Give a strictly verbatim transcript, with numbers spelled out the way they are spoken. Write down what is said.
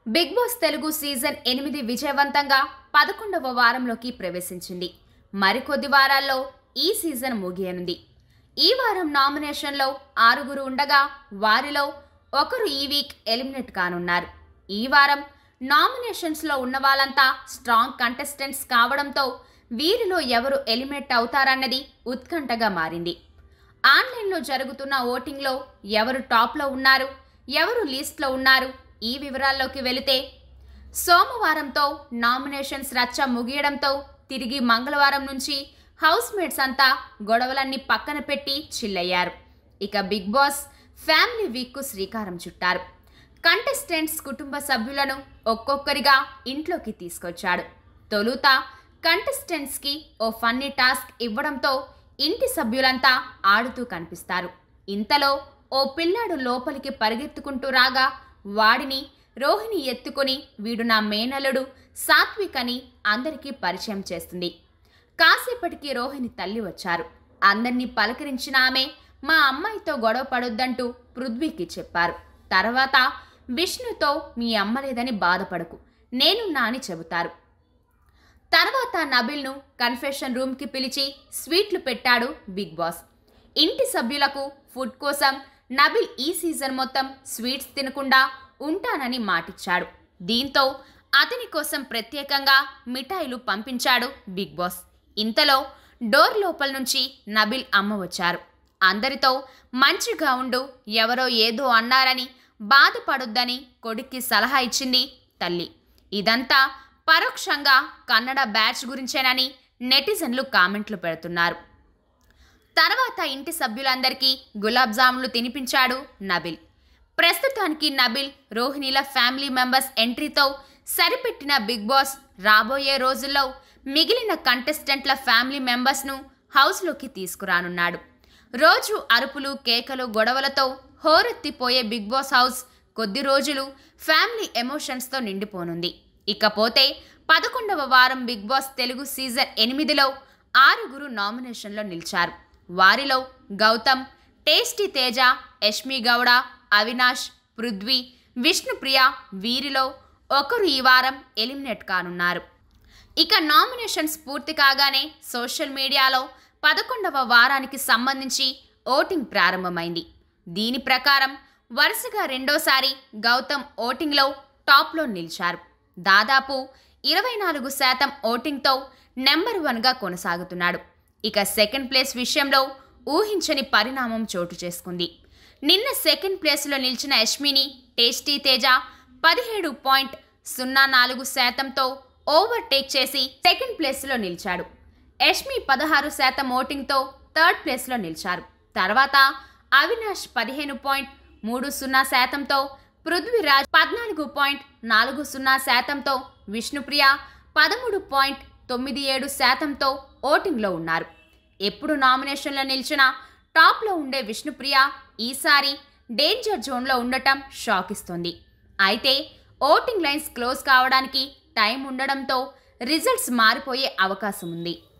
Big boss Telugu season ఎనిమిది విజయవంతంగా పదకొండవ వారంలోకి ప్రవేశించింది. మరికొద్ది వారాల్లో ఈ సీజన్ ముగియనుంది. ఈ వారం నామినేషన్లో ఆరుగురు ఉండగా వారిలో ఒకరు ఈ వీక్ ఎలిమినేట్ కానున్నారు. ఈ వారం నామినేషన్స్లో ఉన్న వాళ్ళంతా స్ట్రాంగ్ కంటెస్టెంట్స్ కావడంతో వీరిలో ఎవరు ఎలిమినేట్ అవుతారన్నది ఉత్కంఠగా మారింది. ఆన్లైన్లో జరుగుతున్న ఓటింగ్లో ఎవరు టాప్లో ఉన్నారు, ఎవరు లీస్ట్లో ఉన్నారు, ఈ వివరాల్లోకి వెళితే సోమవారంతో నామినేషన్స్ రచ్చ ముగియడంతో తిరిగి మంగళవారం నుంచి హౌస్ మేట్స్ అంతా గొడవలన్నీ పక్కన పెట్టి చిల్లయ్యారు. ఇక బిగ్ బాస్ ఫ్యామిలీ వీక్కు శ్రీకారం చుట్టారు. కంటెస్టెంట్స్ కుటుంబ సభ్యులను ఒక్కొక్కరిగా ఇంట్లోకి తీసుకొచ్చాడు. తొలుత కంటెస్టెంట్స్కి ఓ ఫన్నీ టాస్క్ ఇవ్వడంతో ఇంటి సభ్యులంతా ఆడుతూ కనిపిస్తారు. ఇంతలో ఓ పిల్లాడు లోపలికి పరిగెత్తుకుంటూ రాగా వాడిని రోహిణి ఎత్తుకొని వీడు నా మేనల్లుడు సాత్విక్ అని అందరికీ పరిచయం చేస్తుంది. కాసేపటికి రోహిణి తల్లి వచ్చారు. అందరినీ పలకరించిన ఆమె మా అమ్మాయితో గొడవ పడొద్దంటూ పృథ్వీకి చెప్పారు. తర్వాత విష్ణుతో మీ అమ్మ లేదని బాధపడకు, నేనున్నా అని చెబుతారు. తర్వాత నబిల్ను కన్ఫెషన్ రూమ్కి పిలిచి స్వీట్లు పెట్టాడు బిగ్ బాస్. ఇంటి సభ్యులకు ఫుడ్ కోసం నబిల్ ఈ సీజన్ మొత్తం స్వీట్స్ తినకుండా ఉంటానని మాటిచ్చాడు. దీంతో అతని కోసం ప్రత్యేకంగా మిఠాయిలు పంపించాడు బిగ్ బాస్. ఇంతలో డోర్ లోపల నుంచి నబిల్ అమ్మ వచ్చారు. అందరితో మంచిగా ఉండు, ఎవరో ఏదో అన్నారని బాధపడొద్దని కొడుక్కి సలహా ఇచ్చింది తల్లి. ఇదంతా పరోక్షంగా కన్నడ బ్యాచ్ గురించేనని నెటిజన్లు కామెంట్లు పెడుతున్నారు. తర్వాత ఇంటి సభ్యులందరికీ గులాబ్ జాములు తినిపించాడు నబిల్. ప్రస్తుతానికి నబిల్, రోహిణిల ఫ్యామిలీ మెంబర్స్ ఎంట్రీతో సరిపెట్టిన బిగ్ బాస్ రాబోయే రోజుల్లో మిగిలిన కంటెస్టెంట్ల ఫ్యామిలీ మెంబర్స్ను హౌస్లోకి తీసుకురానున్నాడు. రోజు అరుపులు, కేకలు, గొడవలతో హోరెత్తిపోయే బిగ్ బాస్ హౌస్ కొద్ది రోజులు ఫ్యామిలీ ఎమోషన్స్తో నిండిపోనుంది. ఇకపోతే పదకొండవ వారం బిగ్ బాస్ తెలుగు సీజన్ ఎనిమిదిలో ఆరుగురు నామినేషన్లో నిలిచారు. వారిలో గౌతమ్, టేస్టీ తేజ, యష్మి గౌడ, అవినాష్, పృథ్వీ, విష్ణుప్రియ వీరిలో ఒకరు ఈ వారం ఎలిమినేట్ కానున్నారు. ఇక నామినేషన్స్ పూర్తి కాగానే సోషల్ మీడియాలో పదకొండవ వారానికి సంబంధించి ఓటింగ్ ప్రారంభమైంది. దీని ప్రకారం వరుసగా రెండోసారి గౌతమ్ ఓటింగ్లో టాప్లో నిలిచారు. దాదాపు ఇరవై నాలుగు శాతం ఓటింగ్తో నెంబర్ వన్గా కొనసాగుతున్నాడు. ఇక సెకండ్ ప్లేస్ విషయంలో ఊహించని పరిణామం చోటు చేసుకుంది. నిన్న సెకండ్ ప్లేస్లో నిలిచిన యష్మిని టేస్టీ తేజ పదిహేడు పాయింట్ సున్నా నాలుగు శాతంతో ఓవర్టేక్ చేసి సెకండ్ ప్లేస్లో నిలిచాడు. యష్మి పదహారు శాతం ఓటింగ్తో థర్డ్ ప్లేస్లో నిలిచారు. తర్వాత అవినాష్ పదిహేను పాయింట్ మూడు సున్నా శాతంతో, పృథ్వీరాజ్ పద్నాలుగు పాయింట్ నాలుగు సున్నా శాతంతో, విష్ణుప్రియ పదమూడు పాయింట్ తొమ్మిది ఏడు శాతంతో ఓటింగ్లో ఉన్నారు. ఎప్పుడు నామినేషన్లో నిలిచినా టాప్లో ఉండే విష్ణుప్రియ ఈసారి డేంజర్ జోన్లో ఉండటం షాక్ ఇస్తుంది. అయితే ఓటింగ్ లైన్స్ క్లోజ్ కావడానికి టైం ఉండడంతో రిజల్ట్స్ మారిపోయే అవకాశం ఉంది.